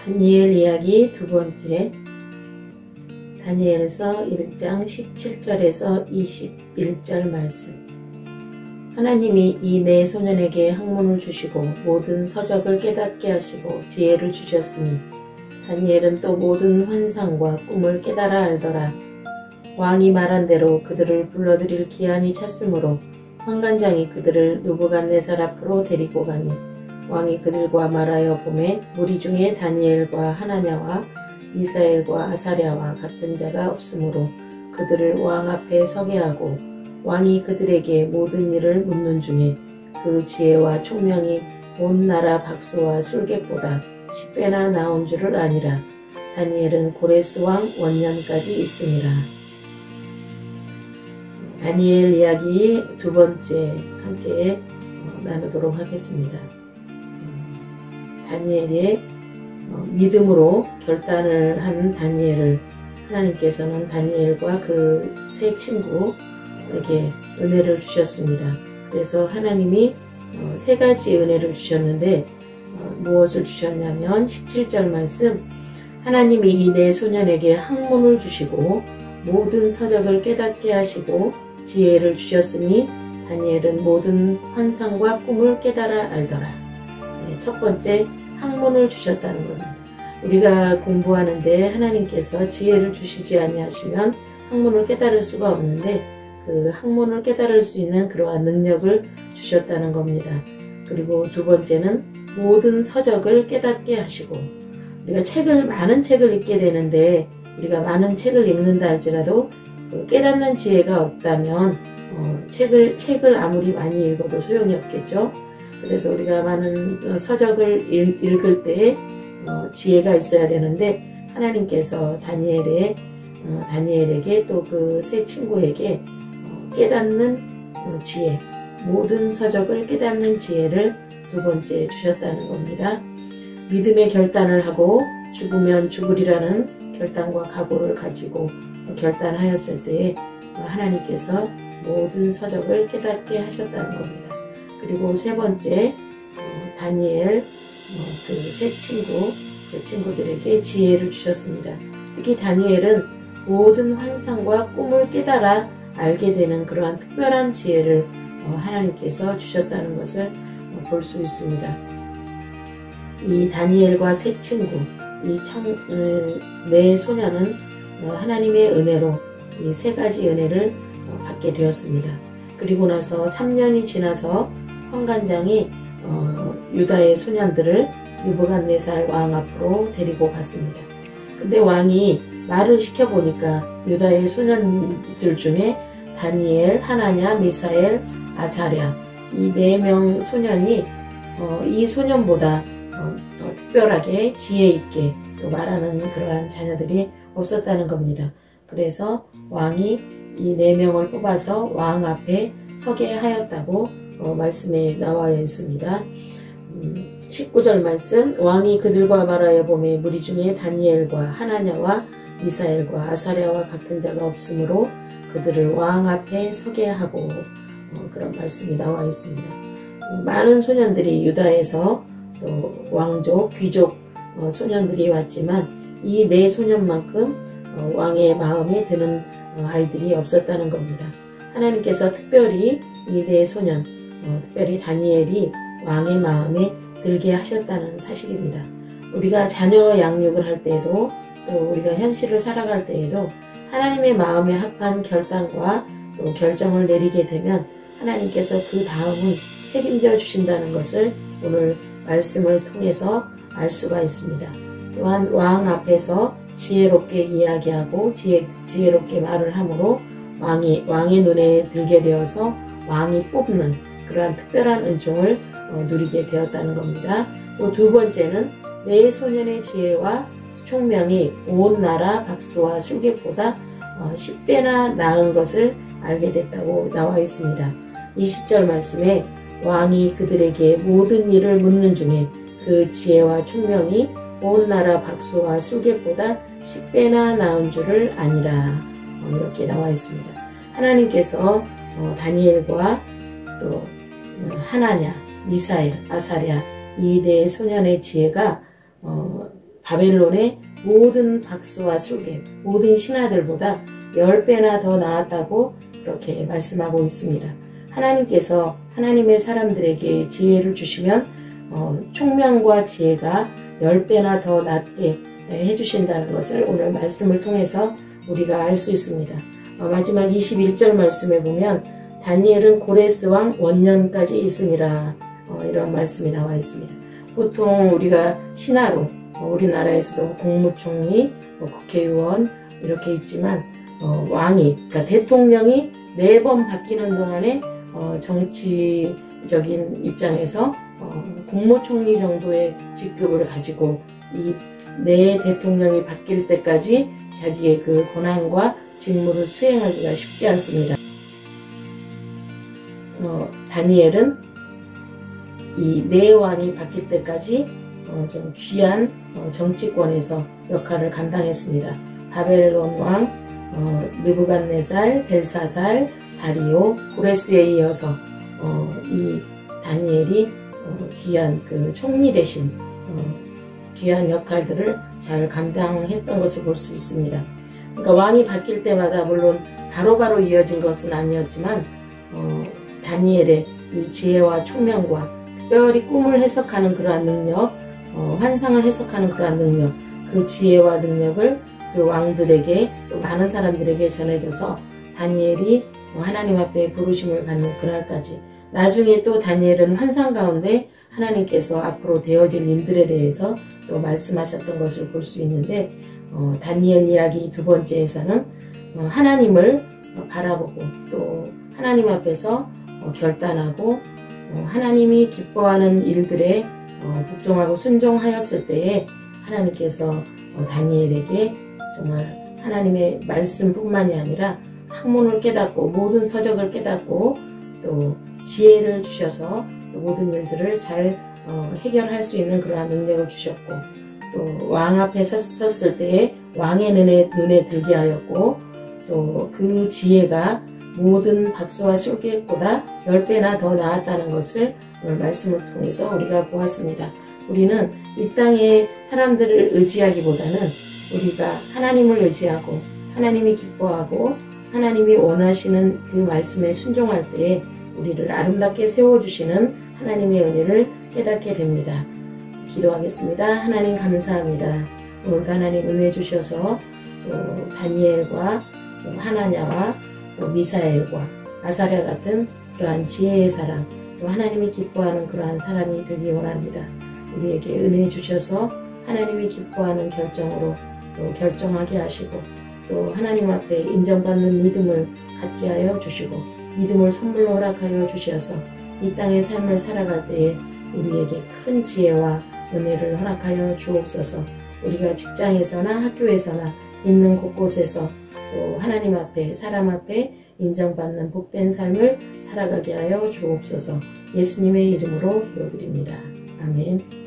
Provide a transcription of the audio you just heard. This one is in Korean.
다니엘 이야기 두 번째, 다니엘서 1장 17절에서 21절 말씀. 하나님이 이 네 소년에게 학문을 주시고 모든 서적을 깨닫게 하시고 지혜를 주셨으니 다니엘은 또 모든 환상과 꿈을 깨달아 알더라. 왕이 말한 대로 그들을 불러들일 기한이 찼으므로 환관장이 그들을 느부갓네살 앞으로 데리고 가니 왕이 그들과 말하여 보매 무리 중에 다니엘과 하나냐와 미사엘과 아사랴와 같은 자가 없으므로 그들을 왕 앞에 서게 하고 왕이 그들에게 모든 일을 묻는 중에 그 지혜와 총명이 온 나라 박수와 술객보다 10배나 나온 줄을 아니라. 다니엘은 고레스 왕 원년까지 있으니라. 다니엘 이야기 두 번째 함께 나누도록 하겠습니다. 다니엘의 믿음으로 결단을 한 다니엘을 하나님께서는 다니엘과 그 세 친구에게 은혜를 주셨습니다. 그래서 하나님이 세 가지 은혜를 주셨는데 무엇을 주셨냐면 17절 말씀, 하나님이 이 네 소년에게 학문을 주시고 모든 서적을 깨닫게 하시고 지혜를 주셨으니 다니엘은 모든 환상과 꿈을 깨달아 알더라. 첫 번째, 학문을 주셨다는 겁니다. 우리가 공부하는데 하나님께서 지혜를 주시지 아니하시면 학문을 깨달을 수가 없는데 그 학문을 깨달을 수 있는 그러한 능력을 주셨다는 겁니다. 그리고 두 번째는 모든 서적을 깨닫게 하시고, 우리가 많은 책을 읽게 되는데 우리가 많은 책을 읽는다 할지라도 깨닫는 지혜가 없다면 책을 아무리 많이 읽어도 소용이 없겠죠. 그래서 우리가 많은 서적을 읽을 때 지혜가 있어야 되는데 하나님께서 다니엘에게 또 그 세 친구에게 깨닫는 지혜, 모든 서적을 깨닫는 지혜를 두 번째 주셨다는 겁니다. 믿음의 결단을 하고 죽으면 죽으리라는 결단과 각오를 가지고 결단하였을 때에 하나님께서 모든 서적을 깨닫게 하셨다는 겁니다. 그리고 세 번째, 다니엘 그 세 그 친구들에게 지혜를 주셨습니다. 특히 다니엘은 모든 환상과 꿈을 깨달아 알게 되는 그러한 특별한 지혜를 하나님께서 주셨다는 것을 볼 수 있습니다. 이 다니엘과 세 친구, 네 소년은 하나님의 은혜로 이 세 가지 은혜를 받게 되었습니다. 그리고 나서 3년이 지나서 환관장이 유다의 소년들을 느부갓네살 왕 앞으로 데리고 갔습니다. 근데 왕이 말을 시켜보니까 유다의 소년들 중에 다니엘, 하나냐, 미사엘, 아사랴 이 4명 소년이 이 소년보다 특별하게 지혜 있게 또 말하는 그러한 자녀들이 없었다는 겁니다. 그래서 왕이 이 4명을 뽑아서 왕 앞에 서게 하였다고 말씀에 나와 있습니다. 19절 말씀, 왕이 그들과 말하여 보매 무리 중에 다니엘과 하나냐와 미사엘과 아사랴와 같은 자가 없으므로 그들을 왕 앞에 서게 하고, 그런 말씀이 나와 있습니다. 많은 소년들이 유다에서 또 왕족, 귀족 소년들이 왔지만 이 네 소년만큼 왕의 마음에 드는 아이들이 없었다는 겁니다. 하나님께서 특별히 이 네 소년, 특별히 다니엘이 왕의 마음에 들게 하셨다는 사실입니다. 우리가 자녀 양육을 할 때에도 또 우리가 현실을 살아갈 때에도 하나님의 마음에 합한 결단과 또 결정을 내리게 되면 하나님께서 그 다음은 책임져 주신다는 것을 오늘 말씀을 통해서 알 수가 있습니다. 또한 왕 앞에서 지혜롭게 이야기하고 지혜롭게 말을 함으로 왕의 눈에 들게 되어서 왕이 뽑는 그러한 특별한 은총을 누리게 되었다는 겁니다. 또 두 번째는 네 소년의 지혜와 총명이 온 나라 박수와 술객보다 10배나 나은 것을 알게 됐다고 나와 있습니다. 20절 말씀에 왕이 그들에게 모든 일을 묻는 중에 그 지혜와 총명이 온 나라 박수와 술객보다 10배나 나은 줄을 아니라, 이렇게 나와 있습니다. 하나님께서 다니엘과 또 하나냐, 미사엘, 아사랴 이 네 소년의 지혜가 바벨론의 모든 박수와 술객, 모든 신하들보다 10배나 더 나았다고 그렇게 말씀하고 있습니다. 하나님께서 하나님의 사람들에게 지혜를 주시면 총명과 지혜가 10배나 더 낮게 해주신다는 것을 오늘 말씀을 통해서 우리가 알 수 있습니다. 마지막 21절 말씀에 보면 다니엘은 고레스 왕 원년까지 있으니라, 이런 말씀이 나와 있습니다. 보통 우리가 신하로 우리나라에서도 국무총리, 국회의원 이렇게 있지만 왕이, 그러니까 대통령이 매번 바뀌는 동안에 정치적인 입장에서 국무총리 정도의 직급을 가지고 이 내 대통령이 바뀔 때까지 자기의 그 권한과 직무를 수행하기가 쉽지 않습니다. 다니엘은 이 내 왕이 바뀔 때까지 좀 귀한 정치권에서 역할을 감당했습니다. 바벨론 왕, 느부갓네살, 벨사살, 다리오, 고레스에 이어서 이 다니엘이 귀한 그 총리 대신 귀한 역할들을 잘 감당했던 것을 볼 수 있습니다. 그러니까 왕이 바뀔 때마다 물론 바로바로 이어진 것은 아니었지만 다니엘의 이 지혜와 총명과 특별히 꿈을 해석하는 그러한 능력, 환상을 해석하는 그러한 능력, 그 지혜와 능력을 그 왕들에게 또 많은 사람들에게 전해져서 다니엘이 하나님 앞에 부르심을 받는 그날까지, 나중에 또 다니엘은 환상 가운데 하나님께서 앞으로 되어질 일들에 대해서 또 말씀하셨던 것을 볼 수 있는데, 다니엘 이야기 두 번째에서는 하나님을 바라보고 또 하나님 앞에서 결단하고 하나님이 기뻐하는 일들에 복종하고 순종하였을 때에 하나님께서 다니엘에게 정말 하나님의 말씀뿐만이 아니라 학문을 깨닫고 모든 서적을 깨닫고 또 지혜를 주셔서 모든 일들을 잘 해결할 수 있는 그러한 능력을 주셨고, 또 왕 앞에 섰을 때에 왕의 눈에 들게 하였고, 또 그 지혜가 모든 박수와 술객보다 10배나 더 나았다는 것을 오늘 말씀을 통해서 우리가 보았습니다. 우리는 이 땅의 사람들을 의지하기보다는 우리가 하나님을 의지하고 하나님이 기뻐하고 하나님이 원하시는 그 말씀에 순종할 때에 우리를 아름답게 세워주시는 하나님의 은혜를 깨닫게 됩니다. 기도하겠습니다. 하나님 감사합니다. 오늘도 하나님 은혜 주셔서 또 다니엘과 또 하나냐와 또 미사엘과 아사랴 같은 그러한 지혜의 사람, 또 하나님이 기뻐하는 그러한 사람이 되기 원합니다. 우리에게 은혜 주셔서 하나님이 기뻐하는 결정으로 또 결정하게 하시고, 또 하나님 앞에 인정받는 믿음을 갖게 하여 주시고 믿음을 선물로 허락하여 주셔서 이 땅의 삶을 살아갈 때에 우리에게 큰 지혜와 은혜를 허락하여 주옵소서. 우리가 직장에서나 학교에서나 있는 곳곳에서 또 하나님 앞에 사람 앞에 인정받는 복된 삶을 살아가게 하여 주옵소서. 예수님의 이름으로 기도드립니다. 아멘.